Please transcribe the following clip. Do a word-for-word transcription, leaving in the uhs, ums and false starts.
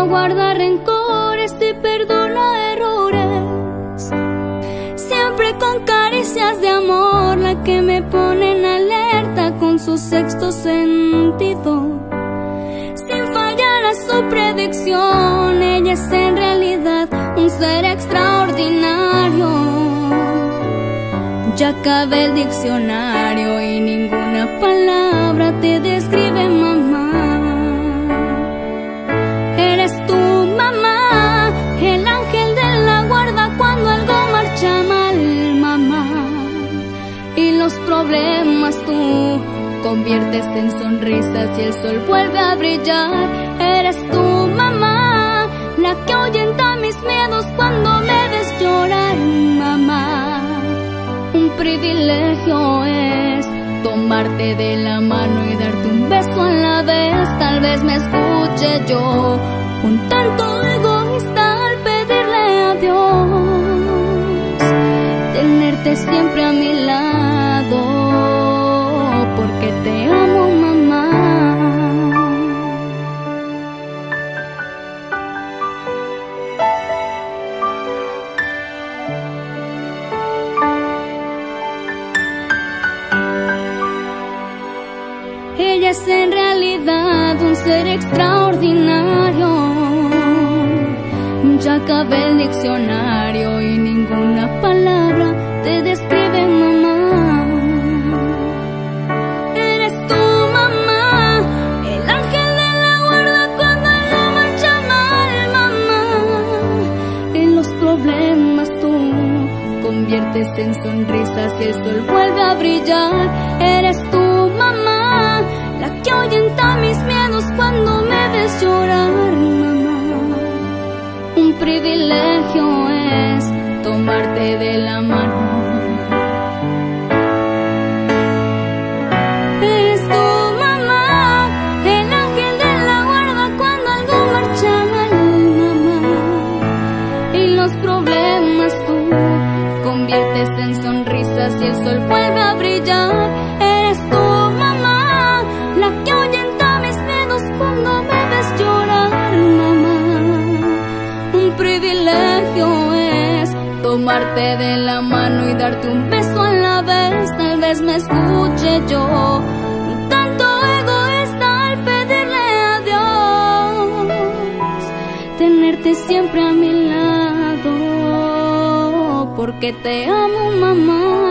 no guarda rencores y perdona errores. Siempre con caricias de amor, la que me pone en alerta con su sexto sentido. Sin fallar a su predicción, ella es en realidad un ser extraordinario. Ya acabé el diccionario y ninguna palabra te describe, mamá. Eres tú, mamá, el ángel de la guarda cuando algo marcha mal, mamá. Y los problemas tú conviertes en sonrisas y el sol vuelve a brillar. Eres tú, mamá, la que ahuyenta mis miedos cuando me ves llorar, mamá. Un privilegio es tomarte de la mano y darte un beso a la vez. Tal vez me escuche yo un tanto egoísta al pedirle a Dios tenerte siempre a mi lado, porque te amo, mamá. Ella es en realidad un ser extraordinario. Ya acabé el diccionario y ninguna palabra te describe, mamá. Eres tú, mamá, el ángel de la guarda cuando algo marcha mal, mamá. En los problemas tú conviertes en sonrisas y el sol vuelve a brillar. Eres tú, mamá, la que ahuyenta mis miedos cuando me ves llorar, mamá. Un privilegio es tomarte de la mano. Eres tú, mamá, el ángel de la guarda cuando algo marcha mal, mamá. Y los problemas tú conviertes en sonrisas y el sol vuelve a brillar. Eres tú, mamá, la que ahuyenta mis miedos cuando me ves llorar, mamá. Un privilegio es tomarte de la mano y darte un beso a la vez. Tal vez me escuche yo un tanto egoísta al pedirle a Dios tenerte siempre a mi lado, porque te amo, mamá.